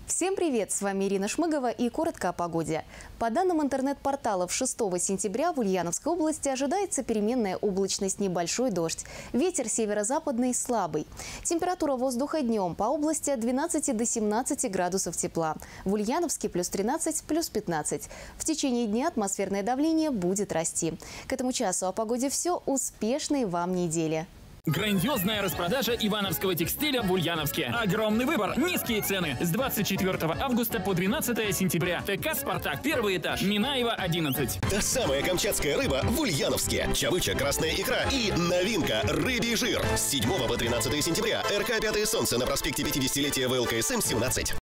Всем привет! С вами Ирина Шмыгова и коротко о погоде. По данным интернет-порталов, 6 сентября в Ульяновской области ожидается переменная облачность, небольшой дождь. Ветер северо-западный слабый. Температура воздуха днем по области от 12 до 17 градусов тепла. В Ульяновске плюс 13, плюс 15. В течение дня атмосферное давление будет расти. К этому часу о погоде все. Успешной вам недели! Грандиозная распродажа ивановского текстиля в Ульяновске. Огромный выбор, низкие цены. С 24 августа по 12 сентября. ТК «Спартак», первый этаж, Минаева, 11. Та самая камчатская рыба в Ульяновске. Чавыча, красная икра и новинка – рыбий жир. С 7 по 13 сентября. РК «Пятое солнце» на проспекте 50-летия ВЛКСМ 17.